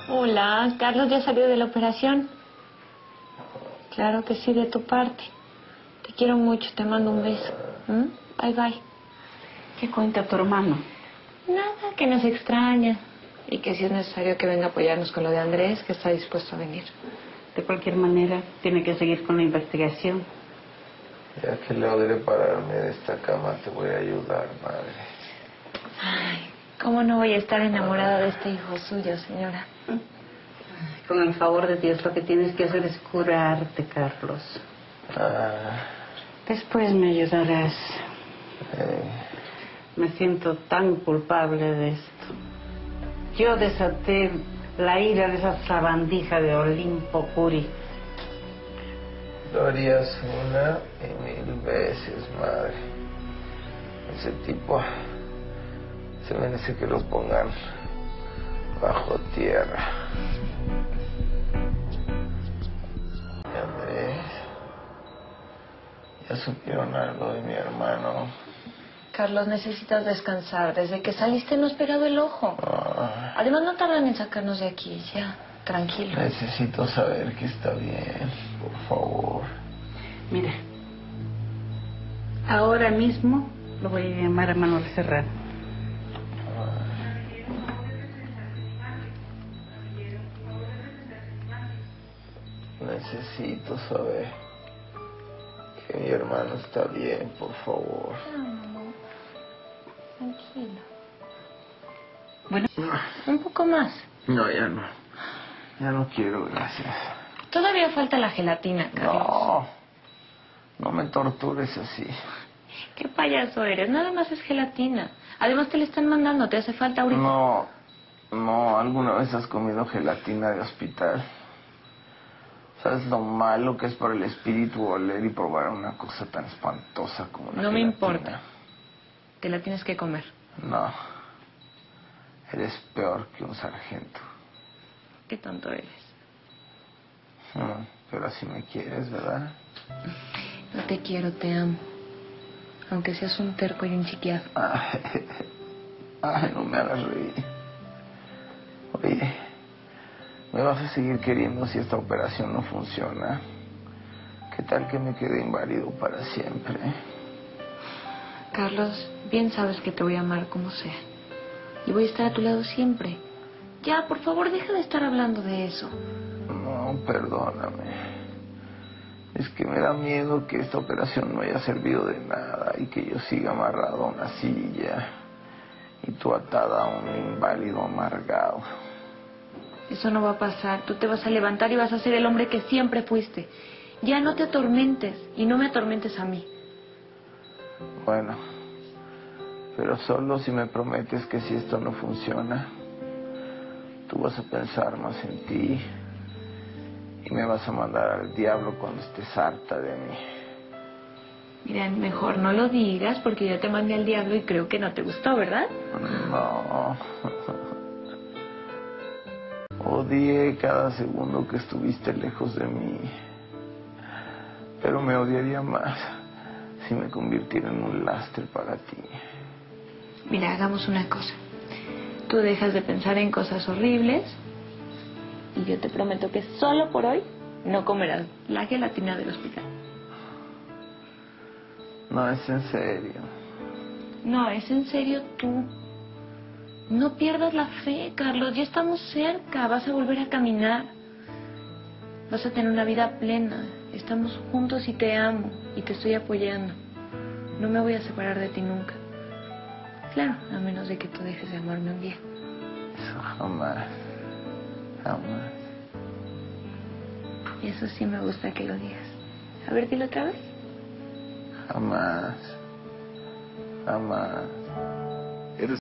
Hola, Carlos ya salió de la operación. Claro que sí, de tu parte. Te quiero mucho, te mando un beso. Bye, bye. ¿Qué cuenta tu hermano? Nada, que nos extraña. Y que si es necesario que venga a apoyarnos con lo de Andrés, que está dispuesto a venir. De cualquier manera, tiene que seguir con la investigación. Ya que logré pararme de esta cama, te voy a ayudar, madre. Ay, ¿cómo no voy a estar enamorada de este hijo suyo, señora? Con el favor de Dios, lo que tienes que hacer es curarte, Carlos. Después me ayudarás. Me siento tan culpable de esto. Yo desaté la ira de esa sabandija de Olimpo Curi. Lo harías una y 1000 veces, madre. Ese tipo se merece que lo pongan bajo tierra. Andrés, ¿ya supieron algo de mi hermano? Carlos, necesitas descansar. Desde que saliste no has pegado el ojo. Además, no tardan en sacarnos de aquí. Ya, tranquilo. Necesito saber que está bien, por favor. Mira, ahora mismo lo voy a llamar a Manuel Serrano. Necesito saber que mi hermano está bien, por favor. No, tranquilo. Bueno, un poco más. No, ya no. Ya no quiero, gracias. Todavía falta la gelatina, Carlos. No me tortures así. Qué payaso eres. Nada más es gelatina. Además te la están mandando. ¿Te hace falta ahorita? No. ¿Alguna vez has comido gelatina de hospital? ¿Sabes lo malo que es para el espíritu oler y probar una cosa tan espantosa como la gelatina? No me importa. Te la tienes que comer. No. Eres peor que un sargento. Qué tonto eres. Pero así me quieres, ¿verdad? No te quiero, te amo. Aunque seas un terco y un chiquiado. Ay, no me hagas reír. Oye, ¿me vas a seguir queriendo si esta operación no funciona? ¿Qué tal que me quede inválido para siempre? Carlos, bien sabes que te voy a amar como sea. Y voy a estar a tu lado siempre. Ya, por favor, deja de estar hablando de eso. No, perdóname. Es que me da miedo que esta operación no haya servido de nada y que yo siga amarrado a una silla y tú atada a un inválido amargado. Eso no va a pasar. Tú te vas a levantar y vas a ser el hombre que siempre fuiste. Ya no te atormentes y no me atormentes a mí. Bueno, pero solo si me prometes que si esto no funciona, tú vas a pensar más en ti y me vas a mandar al diablo cuando estés harta de mí. Mira, mejor no lo digas porque ya te mandé al diablo y creo que no te gustó, ¿verdad? No. Odié cada segundo que estuviste lejos de mí. Pero me odiaría más si me convirtiera en un lastre para ti. Mira, hagamos una cosa. Tú dejas de pensar en cosas horribles y yo te prometo que solo por hoy no comerás la gelatina del hospital. No, es en serio. No, es en serio tú. No pierdas la fe, Carlos. Ya estamos cerca. Vas a volver a caminar. Vas a tener una vida plena. Estamos juntos y te amo. Y te estoy apoyando. No me voy a separar de ti nunca. Claro, a menos de que tú dejes de amarme un día. Eso jamás. Jamás. Y eso sí me gusta que lo digas. A ver, dilo otra vez. Jamás. Jamás.